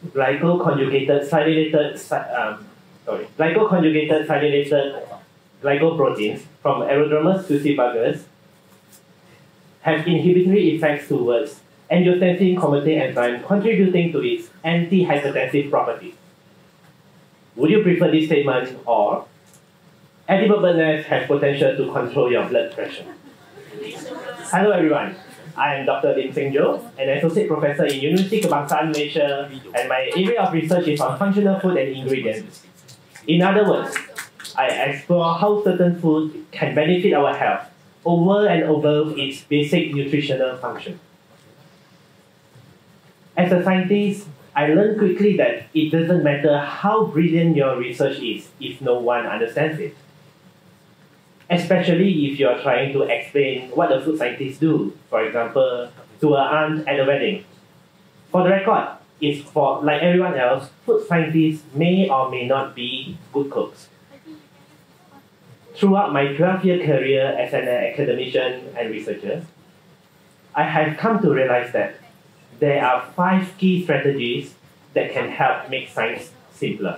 glycoconjugated silylated glycoproteins from aerodromous juicy buggers have inhibitory effects towards angiotensin-converting enzyme, contributing to its anti-hypertensive properties. Would you prefer this statement or edible bird nest has potential to control your blood pressure? Hello everyone, I am Dr. Lim Seng Joe, an associate professor in University Kebangsaan, Malaysia, and my area of research is on functional food and ingredients. In other words, I explore how certain food can benefit our health over and above its basic nutritional function. As a scientist, I learned quickly that it doesn't matter how brilliant your research is if no one understands it. Especially if you're trying to explain what a food scientist do, for example, to an aunt at a wedding. For the record, it's for, like everyone else, food scientists may or may not be good cooks. Throughout my 12-year career as an academician and researcher, I have come to realize that there are 5 key strategies that can help make science simpler.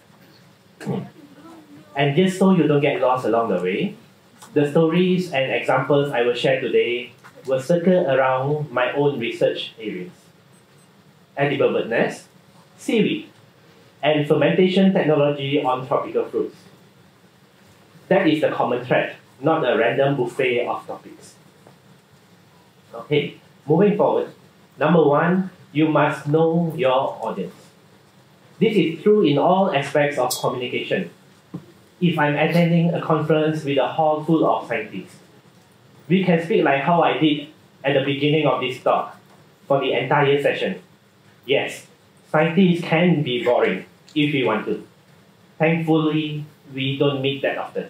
And just so you don't get lost along the way, the stories and examples I will share today will circle around my own research areas: edible bird nest, seaweed, and fermentation technology on tropical fruits. That is the common thread, not a random buffet of topics. Okay, moving forward. Number 1, you must know your audience. This is true in all aspects of communication. If I'm attending a conference with a hall full of scientists, we can speak like how I did at the beginning of this talk for the entire session. Yes, scientists can be boring if we want to. Thankfully, we don't meet that often.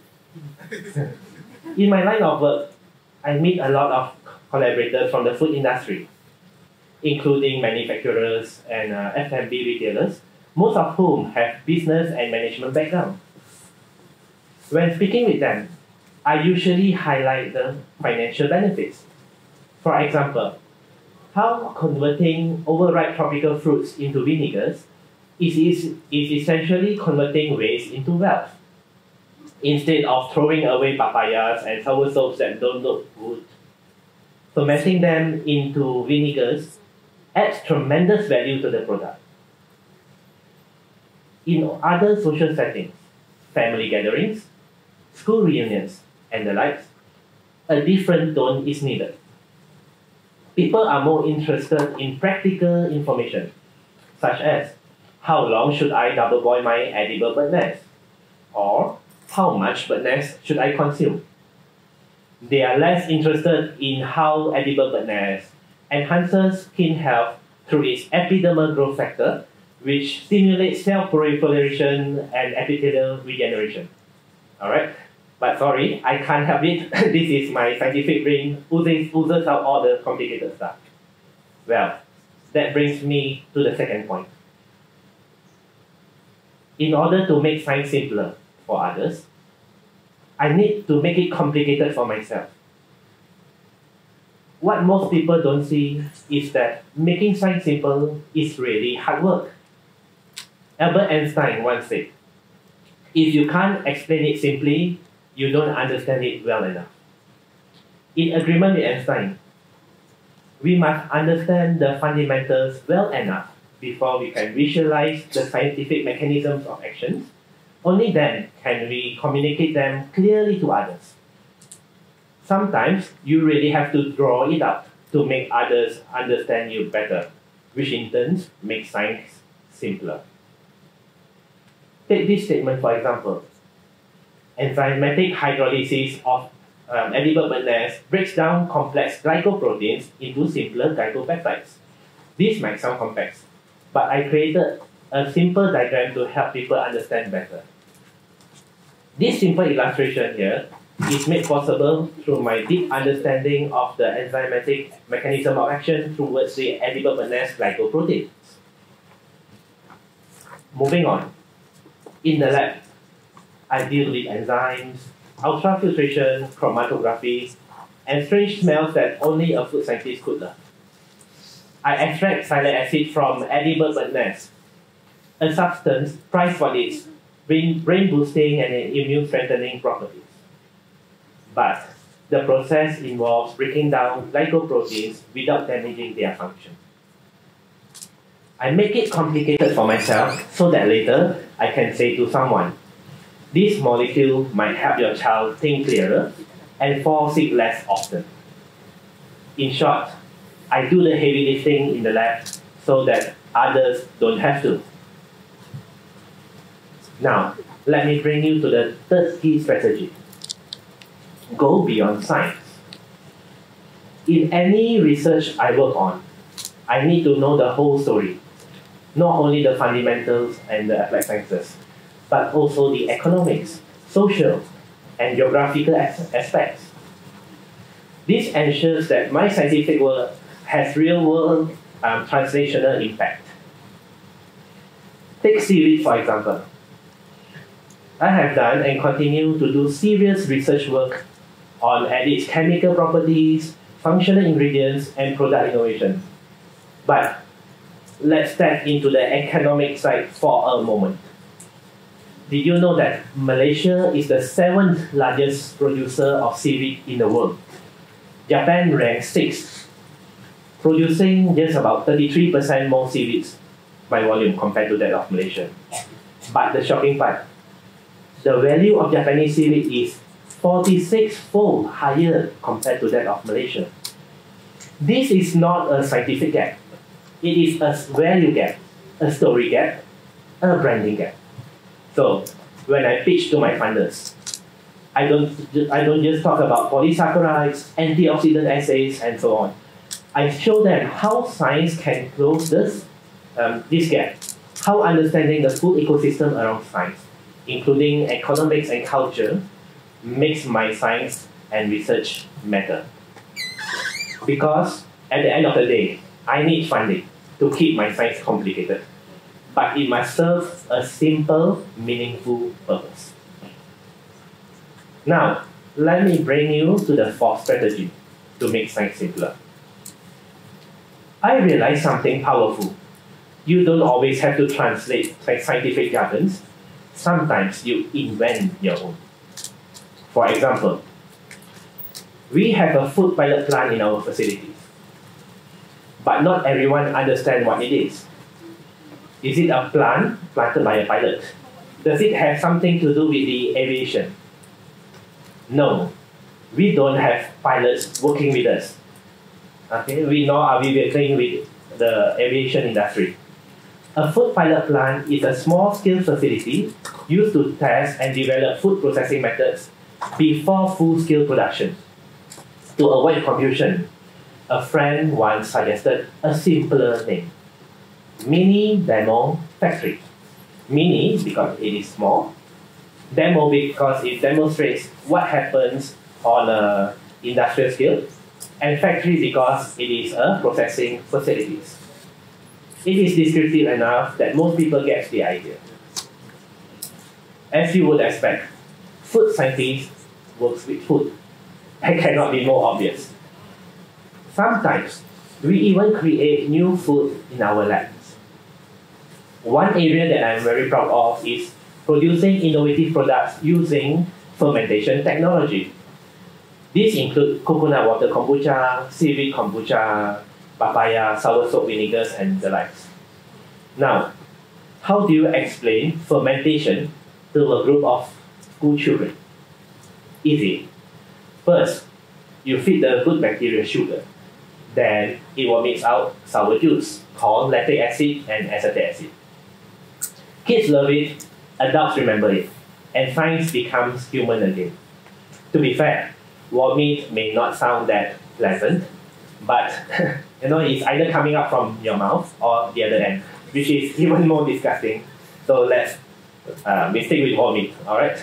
In my line of work, I meet a lot of collaborators from the food industry, including manufacturers and F&B retailers, most of whom have business and management background. When speaking with them, I usually highlight the financial benefits. For example, how converting overripe tropical fruits into vinegars is essentially converting waste into wealth. Instead of throwing away papayas and sour soaps that don't look good, fermenting them into vinegars adds tremendous value to the product. In other social settings, family gatherings, school reunions, and the likes, a different tone is needed. People are more interested in practical information, such as how long should I double boil my edible bird nest? Or how much bird nest should I consume? They are less interested in how edible bird nest enhances skin health through its epidermal growth factor, which stimulates cell proliferation and epithelial regeneration. Alright? But sorry, I can't help it. This is my scientific brain oozes out all the complicated stuff. Well, that brings me to the second point. In order to make science simpler for others, I need to make it complicated for myself. What most people don't see is that making science simple is really hard work. Albert Einstein once said, if you can't explain it simply, you don't understand it well enough. In agreement with Einstein, we must understand the fundamentals well enough before we can visualize the scientific mechanisms of actions. Only then can we communicate them clearly to others. Sometimes you really have to draw it out to make others understand you better, which in turn makes science simpler. Take this statement for example. Enzymatic hydrolysis of edible bird nest breaks down complex glycoproteins into simpler glycopeptides. This might sound complex, but I created a simple diagram to help people understand better. This simple illustration here is made possible through my deep understanding of the enzymatic mechanism of action towards the edible bird nest glycoproteins. Moving on. In the lab, I deal with enzymes, ultrafiltration, chromatography, and strange smells that only a food scientist could learn. I extract salicylic acid from edible bird nest, a substance prized for its brain boosting and immune strengthening properties. But the process involves breaking down glycoproteins without damaging their function. I make it complicated for myself so that later I can say to someone, this molecule might help your child think clearer and fall sick less often. In short, I do the heavy lifting in the lab so that others don't have to. Now, let me bring you to the third key strategy. Go beyond science. In any research I work on, I need to know the whole story. Not only the fundamentals and the applied sciences, but also the economics, social, and geographical aspects. This ensures that my scientific work has real-world translational impact. Take seaweed, for example. I have done and continue to do serious research work on its chemical properties, functional ingredients, and product innovation. But let's step into the economic side for a moment. Did you know that Malaysia is the 7th largest producer of seaweed in the world? Japan ranks 6th, producing just about 33% more seaweeds by volume compared to that of Malaysia. But the shocking part, the value of Japanese seaweed is 46-fold higher compared to that of Malaysia. This is not a scientific gap. It is a value gap, a story gap, a branding gap. So when I pitch to my funders, I don't just talk about polysaccharides, antioxidant assays, and so on. I show them how science can close this gap, how understanding the food ecosystem around science, including economics and culture, makes my science and research matter. Because at the end of the day, I need funding to keep my science complicated, but it must serve a simple, meaningful purpose. Now, let me bring you to the fourth strategy to make science simpler. I realized something powerful. You don't always have to translate scientific jargons. Sometimes you invent your own. For example, we have a food pilot plant in our facilities, but not everyone understands what it is. Is it a plant planted by a pilot? Does it have something to do with the aviation? No, we don't have pilots working with us. Okay, we know are we working with the aviation industry. A food pilot plant is a small-scale facility used to test and develop food processing methods before full-scale production. To avoid confusion, a friend once suggested a simpler name: Mini Demo Factory. Mini because it is small, demo because it demonstrates what happens on an industrial scale, and factory because it is a processing facilities. It is descriptive enough that most people get the idea. As you would expect, food scientists works with food. It cannot be more obvious. Sometimes, we even create new food in our labs. One area that I'm very proud of is producing innovative products using fermentation technology. These include coconut water kombucha, seaweed kombucha, papaya, soursop vinegars, and the likes. Now, how do you explain fermentation to a group of school children? Easy. First, you feed the good bacteria sugar. Then it will mix out sour juice called lactic acid and acetic acid. Kids love it, adults remember it, and science becomes human again. To be fair, vomit may not sound that pleasant, but it's either coming up from your mouth or the other end, which is even more disgusting. So let's stick with vomit, all right?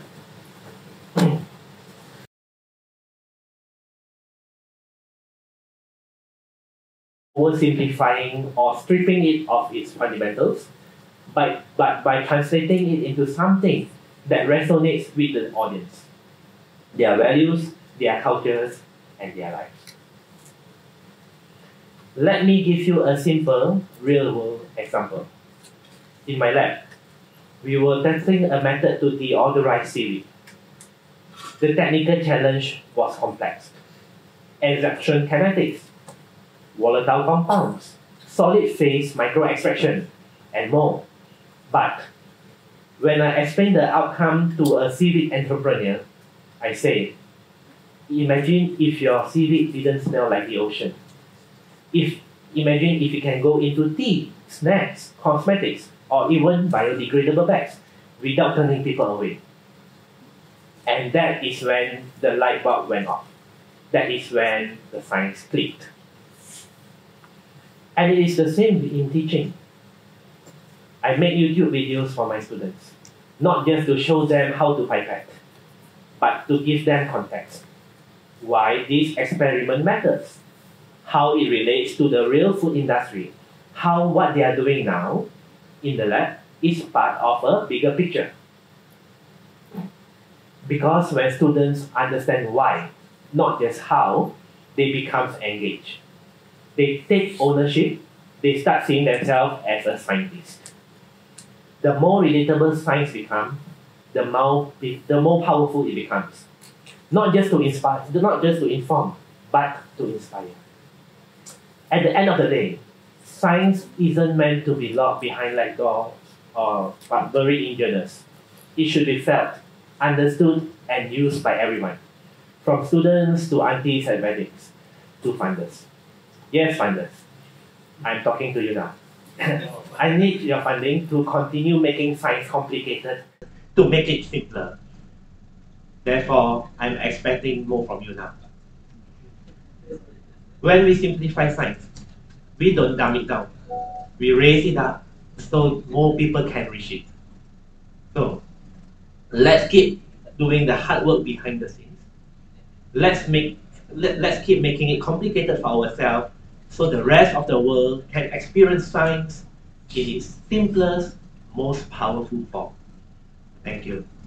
Oversimplifying or stripping it of its fundamentals, but by translating it into something that resonates with the audience, their values, their cultures, and their lives. Let me give you a simple real-world example. In my lab, we were testing a method to deodorize seaweed. The technical challenge was complex. Extraction kinetics, volatile compounds, solid phase microextraction, and more. But when I explain the outcome to a seaweed entrepreneur, I say, imagine if your seaweed didn't smell like the ocean. Imagine if you can go into tea, snacks, cosmetics, or even biodegradable bags without turning people away. And that is when the light bulb went off. That is when the science clicked. And it is the same in teaching. I make YouTube videos for my students, not just to show them how to pipette, but to give them context. Why this experiment matters, how it relates to the real food industry, how what they are doing now in the lab is part of a bigger picture. Because when students understand why, not just how, they become engaged. They take ownership, they start seeing themselves as a scientist. The more relatable science becomes, the more powerful it becomes. Not just to inspire, not just to inform, but to inspire. At the end of the day, science isn't meant to be locked behind like doors or buried in journals. It should be felt, understood, and used by everyone, from students to aunties and weddings to funders. Yes, funders, I'm talking to you now. I need your funding to continue making science complicated, to make it simpler. Therefore, I'm expecting more from you now. When we simplify science, we don't dumb it down. We raise it up so more people can reach it. So, let's keep doing the hard work behind the scenes. Let's keep making it complicated for ourselves so the rest of the world can experience science in its simplest, most powerful form. Thank you.